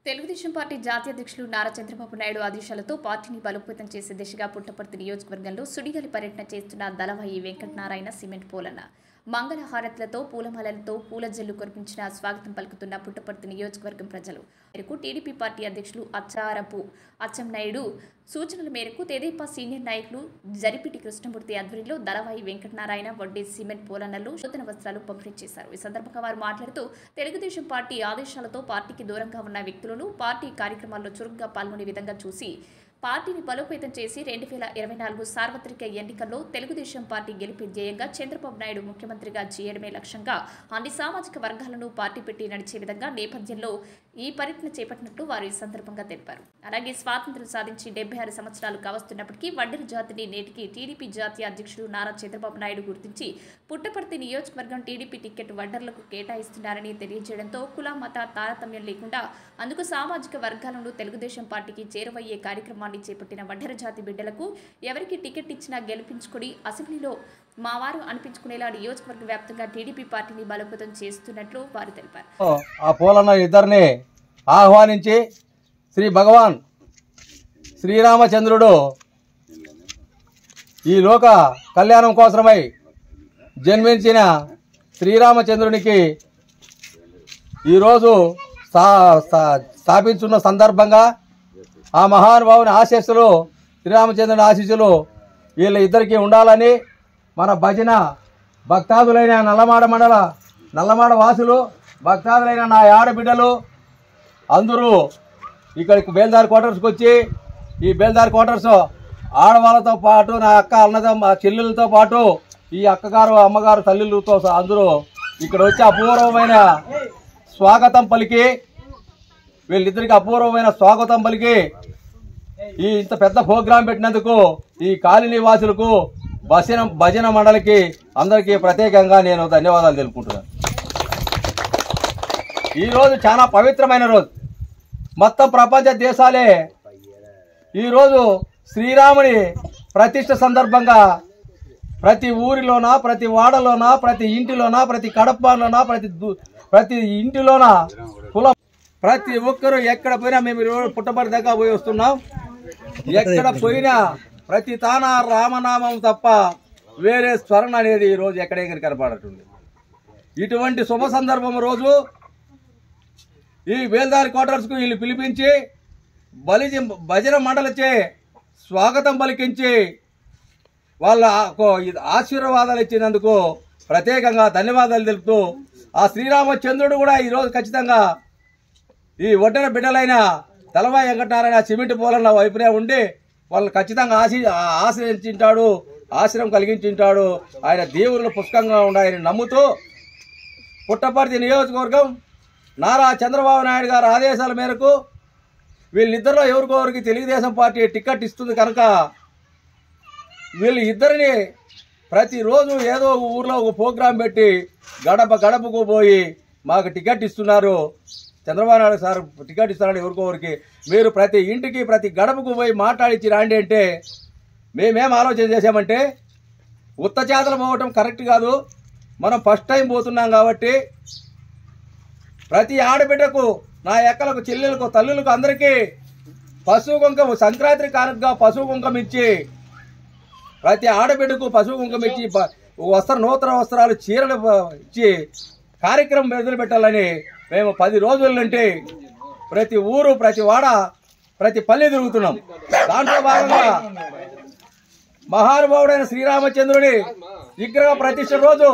Telugu Desam party జాతీయ అధ్యక్షులు నారా చంద్రబాబు నాయుడు ఆదేశాలతో పార్టీని బలోపేతం చేసే దిశగా పుట్టపర్తి నియోజకవర్గంలో సుడిగాలి పర్యటన చేస్తున్న దళవాయి వెంకటనారాయణ సిమెంట్ పోలన్న మంగళహారతులతో పూలమాలలతో పూల జల్లు కురిపించిన స్వాగతం పలుకుతున్న పుట్టపర్తి నియోజకవర్గం ప్రజలు మేరకు టీడీపీ పార్టీ అధ్యక్షులు అచ్చారపు అచ్చెన్నాయుడు సూచనల మేరకు తెదేపా సీనియర్ నాయకులు జరిపిటి కృష్ణమూర్తి ఆధ్వర్యంలో దళవాయి వెంకటనారాయణ వడ్డీ సిమెంట్ పోలన్నలు నూతన వస్త్రాలు పంపిణీ చేశారు. ఈ సందర్భంగా వారు మాట్లాడుతూ తెలుగుదేశం పార్టీ ఆదేశాలతో పార్టీకి దూరంగా ఉన్న వ్యక్తులను పార్టీ కార్యక్రమాల్లో చురుగ్గా పాల్గొనే విధంగా చూసి పార్టీని బలోపేతం చేసి 2024 సార్వత్రిక ఎన్నికల్లో తెలుగుదేశం పార్టీ గెలిపే ధ్యేయంగా చంద్రబాబు నాయుడు ముఖ్యమంత్రిగా చేయడమే లక్ష్యంగా అన్ని సామాజిక వర్గాలను పార్టీ పెట్టి నడిచే విధంగా నేపథ్యంలో ఈ పర్యటన చేపట్టినట్టు వారు ఈ సందర్భంగా తెలిపారు. అలాగే స్వాతంత్ర్యం సాధించి 76 సంవత్సరాలు కావస్తున్నప్పటికీ వడ్డెర జాతిని నేటికి టీడీపీ జాతీయ అధ్యక్షుడు నారా చంద్రబాబు నాయుడు గుర్తించి పుట్టపర్తి నియోజకవర్గం టీడీపీ టికెట్ వడ్డర్లకు కేటాయిస్తున్నారని తెలియజేయడంతో కుల మత తారతమ్యం లేకుండా అందుకు సామాజిక వర్గాలను తెలుగుదేశం పార్టీకి చేరువయ్యే కార్యక్రమాన్ని చేపట్టిన వడ్డెర జాతి బిడ్డలకు ఎవరికి టికెట్ ఇచ్చినా గెలిపించుకుని అసెంబ్లీలో మావారు అనిపించుకునేలా నియోజకవర్గ వ్యాప్తంగా టీడీపీ పార్టీని బలోపేతం చేస్తున్నట్లు వారు తెలిపారు. ఆ పోలన్న ఇద్దరిని ఆహ్వానించి శ్రీ భగవాన్ శ్రీరామచంద్రుడు ఈ లోక కళ్యాణం కోసమై జన్మించిన శ్రీరామచంద్రునికి ఈరోజు స్థాపించున్న సందర్భంగా ఆ మహానుభావుని ఆశీస్సులు శ్రీరామచంద్రుని ఆశీస్సులు వీళ్ళ ఇద్దరికీ ఉండాలని మన భజన భక్తాదులైన నల్లమాడ వాసులు భక్తాదులైన నా ఆడబిడ్డలు అందరూ ఇక్కడికి బేల్దారి క్వార్టర్స్కి వచ్చి ఈ బేల్దారి క్వార్టర్స్ ఆడవాళ్ళతో పాటు నా అక్క అన్నదమ్మ చెల్లెలతో పాటు ఈ అక్కగారు అమ్మగారు తల్లులతో అందరూ ఇక్కడ వచ్చి అపూర్వమైన స్వాగతం పలికి వీళ్ళిద్దరికి అపూర్వమైన స్వాగతం పలికి ఈ ఇంత పెద్ద ప్రోగ్రాం పెట్టినందుకు ఈ కాలనీ వాసులకు భజన మండలికి అందరికీ ప్రత్యేకంగా నేను ధన్యవాదాలు తెలుపుకుంటున్నాను. ఈరోజు చాలా పవిత్రమైన రోజు. మొత్తం ప్రపంచ దేశాలే ఈరోజు శ్రీరాముని ప్రతిష్ఠ సందర్భంగా ప్రతి ఊరిలోన ప్రతి వాడలోన ప్రతి ఇంటిలోన ప్రతి కడపలోన ప్రతి ఇంటిలోన కులం ప్రతి ఒక్కరు ఎక్కడ పోయినా మేము ఈరోజు పుట్టపర్తి దగ్గర పోయి వస్తున్నాం. ఎక్కడ పోయినా ప్రతి తానా రామనామం తప్ప వేరే స్మరణ అనేది ఈరోజు ఎక్కడెక్కడ కనపడుతుంది. ఇటువంటి శుభ సందర్భం రోజు ఈ బేల్దారి క్వార్టర్స్కు వీళ్ళు పిలిపించి భజన మండలిచే స్వాగతం పలికించి వాళ్ళ ఆశీర్వాదాలు ఇచ్చినందుకు ప్రత్యేకంగా ధన్యవాదాలు తెలుపుతూ ఆ శ్రీరామచంద్రుడు కూడా ఈరోజు ఖచ్చితంగా ఈ వడ్డెర బిడ్డలైన దళవాయి వెంకటనారాయణ సిమెంట్ పోలన్న వైపునే ఉండి వాళ్ళు ఖచ్చితంగా ఆశ్రయించింటాడు, ఆశ్రయం కలిగించింటాడు. ఆయన దేవుళ్ళు పుష్కంగా ఉన్నాయని నమ్ముతూ పుట్టపర్తి నియోజకవర్గం నారా చంద్రబాబు నాయుడు గారి ఆదేశాల మేరకు వీళ్ళిద్దరిలో ఎవరికొవరికి తెలుగుదేశం పార్టీ టికెట్ ఇస్తుంది కనుక వీళ్ళు ఇద్దరిని ప్రతిరోజు ఏదో ఒక ఊర్లో ఒక ప్రోగ్రాం పెట్టి గడపకు పోయి మాకు టికెట్ ఇస్తున్నారు, చంద్రబాబు నాయుడు సార్ టికెట్ ఇస్తున్నాడు ఎవరికొవరికి, మీరు ప్రతి ఇంటికి ప్రతి గడపకు పోయి మాట్లాడించి రాండి అంటే మేమేం ఆలోచన చేసామంటే ఉత్తచేతలు పోవటం కరెక్ట్ కాదు. మనం ఫస్ట్ టైం పోతున్నాం కాబట్టి ప్రతి ఆడబిడ్డకు నా ఎక్కలకు చెల్లెలకు తల్లులకు అందరికీ పశువు కుంకం సంక్రాంతి కానుకగా పశువు కుంకం ఇచ్చి ప్రతి ఆడబిడ్డకు పశువు కుంకం ఇచ్చి నూతన వస్త్రాలు చీరలు ఇచ్చి కార్యక్రమం మొదలు పెట్టాలని మేము 10 రోజుల నుండి ప్రతి ఊరు ప్రతి వాడ ప్రతి పల్లె తిరుగుతున్నాం. దాంట్లో భాగంగా మహానుభావుడైన శ్రీరామచంద్రుడి విగ్రహ ప్రతిష్ఠ రోజు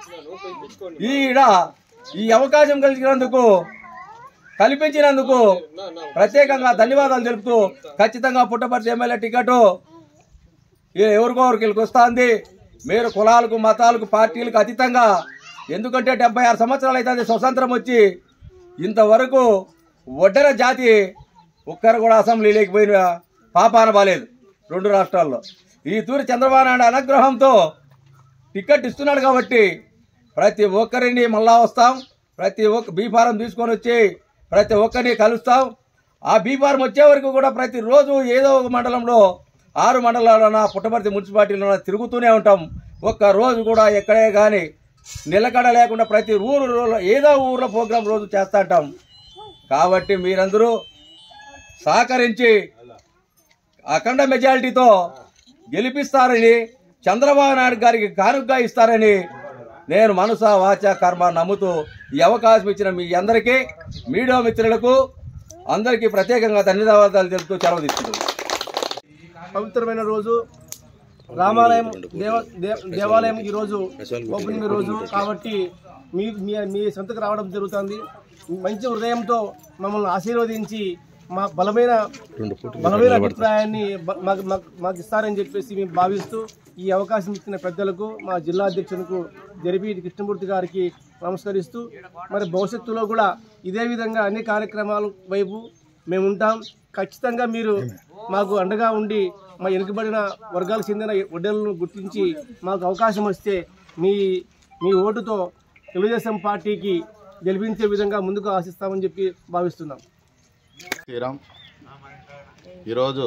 ఈ అవకాశం కల్పించినందుకు ప్రత్యేకంగా ధన్యవాదాలు తెలుపుతూ ఖచ్చితంగా పుట్టపర్తి ఎమ్మెల్యే టికెట్ ఎవరికొవరికి వస్తుంది. మీరు కులాలకు మతాలకు పార్టీలకు అతీతంగా, ఎందుకంటే 76 సంవత్సరాలు అయితే స్వతంత్రం వచ్చి ఇంతవరకు వడ్డెర జాతి ఒక్కరు కూడా అసెంబ్లీ లేకపోయిన పాపాన బాలేదు 2 రాష్ట్రాల్లో. ఈ తూరి చంద్రబాబు నాయుడు అనుగ్రహంతో టికెట్ ఇస్తున్నాడు కాబట్టి ప్రతి ఒక్కరిని మళ్ళా వస్తాం, ప్రతి ఒక్క బీఫారం తీసుకొని వచ్చి ప్రతి ఒక్కరిని కలుస్తాం. ఆ బీఫారం వచ్చే వరకు కూడా ప్రతిరోజు ఏదో ఒక మండలంలో 6 మండలాల్లోన పుట్టపర్తి మున్సిపాలిటీలోన తిరుగుతూనే ఉంటాం. ఒక్క రోజు కూడా ఎక్కడే కానీ నిలకడ లేకుండా ప్రతి ఊరు ఏదో ఊర్లో ప్రోగ్రాం రోజు చేస్తూ ఉంటాం. కాబట్టి మీరందరూ సహకరించి అఖండ మెజారిటీతో గెలిపిస్తారని, చంద్రబాబు నాయుడు గారికి కానుకగా ఇస్తారని నేను మనస వాచ కర్మ నమ్ముతూ ఈ అవకాశం ఇచ్చిన మీ అందరికీ, మీడియా మిత్రులకు అందరికీ ప్రత్యేకంగా ధన్యవాదాలు తెలుపుతూ సెలవు తీసుకుంటున్నాను. పవిత్రమైన రోజు రామాలయం దేవాలయం ఈరోజు ఓపెనింగ్ రోజు కాబట్టి మీ సొంతకు రావడం జరుగుతుంది. మంచి హృదయంతో మమ్మల్ని ఆశీర్వదించి మా బలమైన అభిప్రాయాన్ని మాకు ఇస్తారని చెప్పేసి మేము భావిస్తూ ఈ అవకాశం ఇచ్చిన పెద్దలకు, మా జిల్లా అధ్యక్షులకు జరిపి కృష్ణమూర్తి గారికి నమస్కరిస్తూ, మరి భవిష్యత్తులో కూడా ఇదే విధంగా అన్ని కార్యక్రమాల వైపు మేము ఉంటాం. ఖచ్చితంగా మీరు మాకు అండగా ఉండి మా వెనుకబడిన వర్గాలకు చెందిన ఒడ్డలను గుర్తించి మాకు అవకాశం వస్తే మీ ఓటుతో తెలుగుదేశం పార్టీకి గెలిపించే విధంగా ముందుకు ఆశిస్తామని చెప్పి భావిస్తున్నాం. శ్రీరామ్ ఈరోజు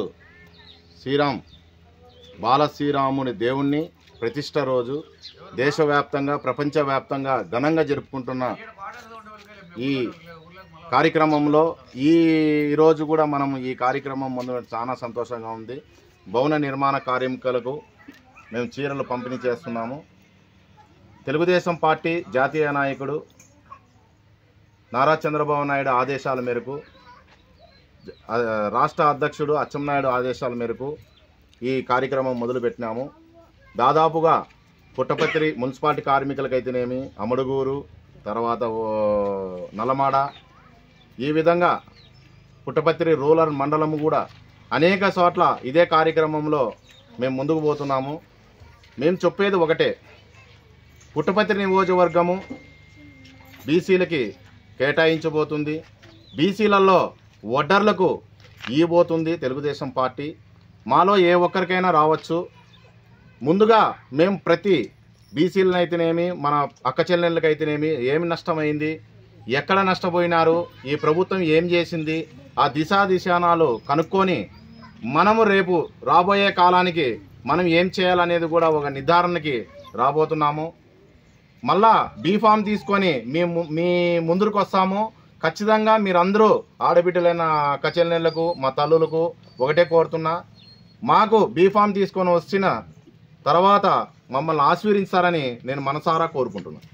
బాల శ్రీరాముని దేవుణ్ణి ప్రతిష్ట రోజు దేశవ్యాప్తంగా ప్రపంచవ్యాప్తంగా ఘనంగా జరుపుకుంటున్న ఈ కార్యక్రమంలో ఈరోజు కూడా మనం ఈ కార్యక్రమం ముందు చాలా సంతోషంగా ఉంది. భవన నిర్మాణ కార్మికులకు మేము చీరలు పంపిణీ చేస్తున్నాము. తెలుగుదేశం పార్టీ జాతీయ నాయకుడు నారా చంద్రబాబు నాయుడు ఆదేశాల మేరకు, రాష్ట్ర అధ్యక్షుడు అచ్చెన్నాయుడు ఆదేశాల మేరకు ఈ కార్యక్రమం మొదలుపెట్టినాము. దాదాపుగా పుట్టపత్రి మున్సిపాలిటీ కార్మికులకైతేనేమి, అమడుగూరు, తర్వాత నల్లమాడ, ఈ విధంగా పుట్టపత్రి రూరల్ మండలము కూడా అనేక చోట్ల ఇదే కార్యక్రమంలో మేము ముందుకు పోతున్నాము. మేము చెప్పేది ఒకటే, పుట్టపత్రి నియోజకవర్గము బీసీలకి కేటాయించబోతుంది. బీసీలలో ఓటర్లకు ఇవ్వబోతుంది తెలుగుదేశం పార్టీ. మాలో ఏ ఒక్కరికైనా రావచ్చు. ముందుగా మేము ప్రతి బీసీలనైతేనేమి, మన అక్క చెల్లెళ్ళకైతేనేమి ఏమి నష్టమైంది, ఎక్కడ నష్టపోయినారు, ఈ ప్రభుత్వం ఏం చేసింది, ఆ దిశానాలు కనుక్కొని మనము రేపు రాబోయే కాలానికి మనం ఏం చేయాలనేది కూడా ఒక నిర్ధారణకి రాబోతున్నాము. మళ్ళా బీఫామ్ తీసుకొని మీ ముందుకు వస్తాము. ఖచ్చితంగా మీరందరూ ఆడబిడ్డలైన అక్క చెల్లెళ్ళకు, మా తల్లులకు ఒకటే కోరుతున్నా, మాకు బీఫామ్ తీసుకొని వచ్చిన తర్వాత మమ్మల్ని ఆశీర్వదించారని నేను మనసారా కోరుకుంటున్నాను.